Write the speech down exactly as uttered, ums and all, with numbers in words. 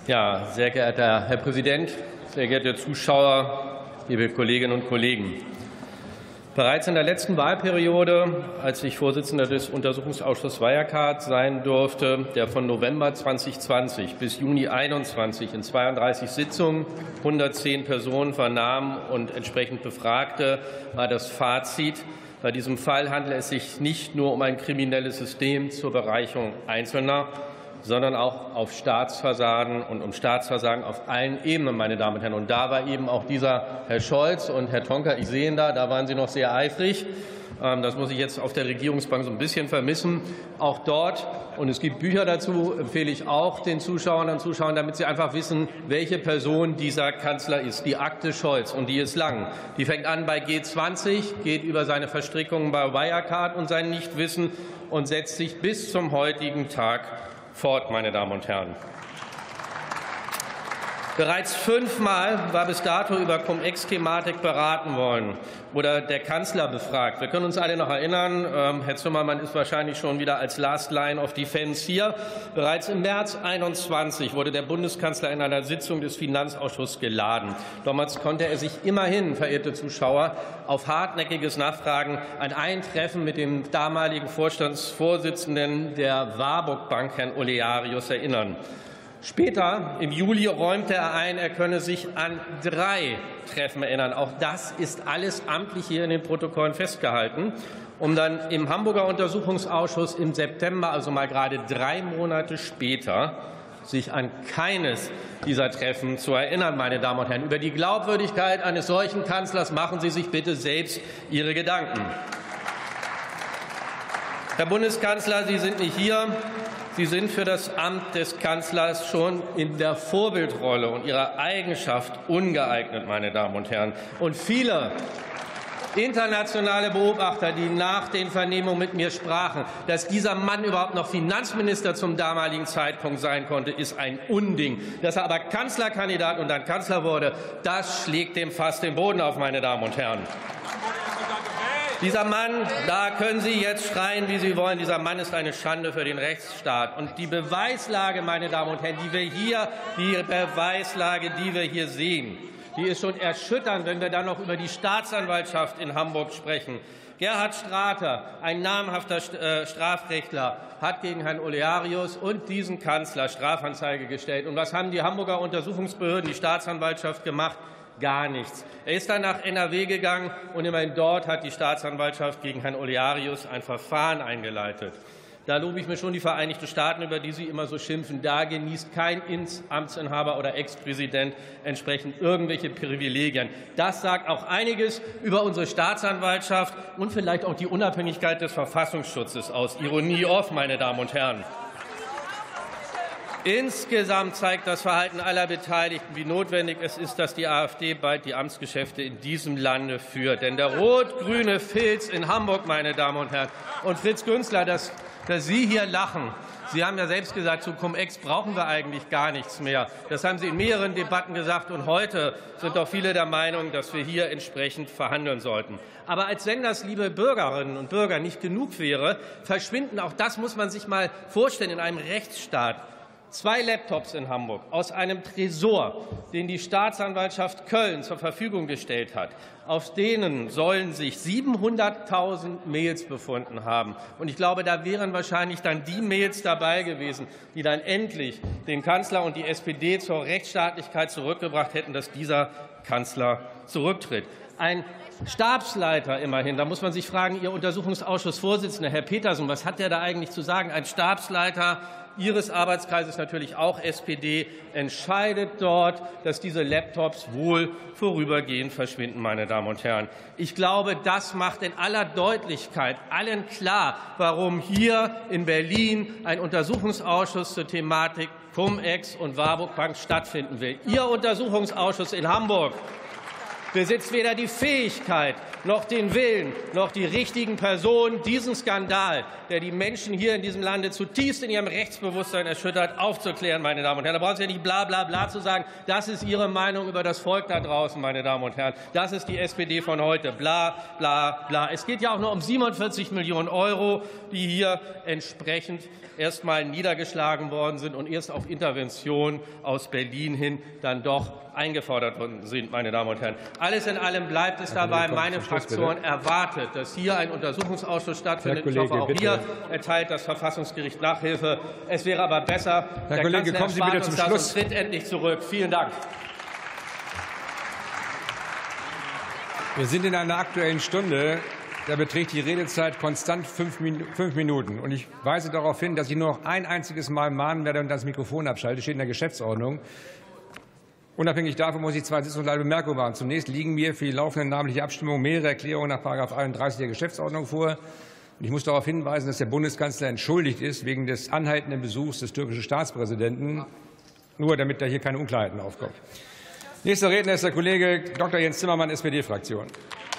Ja, sehr geehrter Herr Präsident, sehr geehrte Zuschauer, liebe Kolleginnen und Kollegen! Bereits in der letzten Wahlperiode, als ich Vorsitzender des Untersuchungsausschusses Wirecard sein durfte, der von November zweitausendzwanzig bis Juni zweitausendeinundzwanzig in zweiunddreißig Sitzungen hundertzehn Personen vernahm und entsprechend befragte, war das Fazit: Bei diesem Fall handelt es sich nicht nur um ein kriminelles System zur Bereicherung Einzelner, sondern auch auf Staatsversagen und um Staatsversagen auf allen Ebenen, meine Damen und Herren. Und da war eben auch dieser Herr Scholz und Herr Tonka, ich sehe ihn da, da waren Sie noch sehr eifrig. Das muss ich jetzt auf der Regierungsbank so ein bisschen vermissen. Auch dort, und es gibt Bücher dazu, empfehle ich auch den Zuschauern und Zuschauern, damit sie einfach wissen, welche Person dieser Kanzler ist. Die Akte Scholz, und die ist lang. Die fängt an bei G zwanzig, geht über seine Verstrickungen bei Wirecard und sein Nichtwissen und setzt sich bis zum heutigen Tag fort, meine Damen und Herren. Bereits fünfmal war bis dato über Cum-Ex-Thematik beraten worden oder der Kanzler befragt. Wir können uns alle noch erinnern, Herr Zimmermann ist wahrscheinlich schon wieder als Last Line of Defense hier. Bereits im März zweitausendeinundzwanzig wurde der Bundeskanzler in einer Sitzung des Finanzausschusses geladen. Damals konnte er sich immerhin, verehrte Zuschauer, auf hartnäckiges Nachfragen an ein Treffen mit dem damaligen Vorstandsvorsitzenden der Warburg Bank, Herrn Olearius, erinnern. Später, im Juli, räumte er ein, er könne sich an drei Treffen erinnern. Auch das ist alles amtlich hier in den Protokollen festgehalten, um dann im Hamburger Untersuchungsausschuss im September, also mal gerade drei Monate später, sich an keines dieser Treffen zu erinnern, meine Damen und Herren. Über die Glaubwürdigkeit eines solchen Kanzlers machen Sie sich bitte selbst Ihre Gedanken. Herr Bundeskanzler, Sie sind nicht hier. Sie sind für das Amt des Kanzlers schon in der Vorbildrolle und Ihrer Eigenschaft ungeeignet, meine Damen und Herren. Und viele internationale Beobachter, die nach den Vernehmungen mit mir sprachen, dass dieser Mann überhaupt noch Finanzminister zum damaligen Zeitpunkt sein konnte, ist ein Unding. Dass er aber Kanzlerkandidat und dann Kanzler wurde, das schlägt dem fast den Boden auf, meine Damen und Herren. Dieser Mann, da können Sie jetzt schreien, wie Sie wollen, dieser Mann ist eine Schande für den Rechtsstaat. Und die Beweislage, meine Damen und Herren, die wir hier, die Beweislage, die wir hier sehen, die ist schon erschütternd, wenn wir dann noch über die Staatsanwaltschaft in Hamburg sprechen. Gerhard Strater, ein namhafter Strafrechtler, hat gegen Herrn Olearius und diesen Kanzler Strafanzeige gestellt. Und was haben die Hamburger Untersuchungsbehörden, die Staatsanwaltschaft gemacht? Gar nichts. Er ist dann nach N R W gegangen, und immerhin dort hat die Staatsanwaltschaft gegen Herrn Olearius ein Verfahren eingeleitet. Da lobe ich mir schon die Vereinigten Staaten, über die Sie immer so schimpfen. Da genießt kein Amtsinhaber oder Ex-Präsident entsprechend irgendwelche Privilegien. Das sagt auch einiges über unsere Staatsanwaltschaft und vielleicht auch die Unabhängigkeit des Verfassungsschutzes aus. Ironie off, meine Damen und Herren. Insgesamt zeigt das Verhalten aller Beteiligten, wie notwendig es ist, dass die AfD bald die Amtsgeschäfte in diesem Lande führt. Denn der rot-grüne Filz in Hamburg, meine Damen und Herren, und Fritz Günzler, dass, dass Sie hier lachen. Sie haben ja selbst gesagt, zu Cum-Ex brauchen wir eigentlich gar nichts mehr. Das haben Sie in mehreren Debatten gesagt. Und heute sind doch viele der Meinung, dass wir hier entsprechend verhandeln sollten. Aber als wenn das, liebe Bürgerinnen und Bürger, nicht genug wäre, verschwinden, auch das muss man sich mal vorstellen, in einem Rechtsstaat, zwei Laptops in Hamburg aus einem Tresor, den die Staatsanwaltschaft Köln zur Verfügung gestellt hat. Auf denen sollen sich siebenhunderttausend Mails befunden haben. Und ich glaube, da wären wahrscheinlich dann die Mails dabei gewesen, die dann endlich den Kanzler und die S P D zur Rechtsstaatlichkeit zurückgebracht hätten, dass dieser Kanzler zurücktritt. Ein Stabsleiter immerhin, da muss man sich fragen, Ihr Untersuchungsausschussvorsitzender, Herr Petersen, was hat der da eigentlich zu sagen? Ein Stabsleiter Ihres Arbeitskreises, natürlich auch S P D, entscheidet dort, dass diese Laptops wohl vorübergehend verschwinden, meine Damen und Herren. Ich glaube, das macht in aller Deutlichkeit allen klar, warum hier in Berlin ein Untersuchungsausschuss zur Thematik Cum-Ex und Warburg Bank stattfinden will. Ihr Untersuchungsausschuss in Hamburg besitzt weder die Fähigkeit noch den Willen noch die richtigen Personen, diesen Skandal, der die Menschen hier in diesem Lande zutiefst in ihrem Rechtsbewusstsein erschüttert, aufzuklären, meine Damen und Herren. Da brauchen Sie ja nicht bla bla bla zu sagen. Das ist Ihre Meinung über das Volk da draußen, meine Damen und Herren. Das ist die S P D von heute. Bla bla bla. Es geht ja auch nur um siebenundvierzig Millionen Euro, die hier entsprechend erst mal niedergeschlagen worden sind und erst auf Intervention aus Berlin hin dann doch eingefordert worden sind, meine Damen und Herren. Alles in allem bleibt es dabei. Meine Fraktion erwartet, dass hier ein Untersuchungsausschuss stattfindet. Ich hoffe, auch hier erteilt das Verfassungsgericht Nachhilfe. Es wäre aber besser, Herr Kollege, kommen Sie bitte zum Schluss. Und tritt endlich zurück. Vielen Dank. Wir sind in einer Aktuellen Stunde. Da beträgt die Redezeit konstant fünf Minuten. Und ich weise darauf hin, dass ich nur noch ein einziges Mal mahnen werde und das Mikrofon abschalte. Das steht in der Geschäftsordnung. Unabhängig davon muss ich zwei sitzungsleitende Bemerkungen machen. Zunächst liegen mir für die laufende namentliche Abstimmung mehrere Erklärungen nach Paragraph einunddreißig der Geschäftsordnung vor. Und ich muss darauf hinweisen, dass der Bundeskanzler entschuldigt ist wegen des anhaltenden Besuchs des türkischen Staatspräsidenten, nur damit da hier keine Unklarheiten aufkommen. Nächster Redner ist der Kollege Doktor Jens Zimmermann, S P D-Fraktion.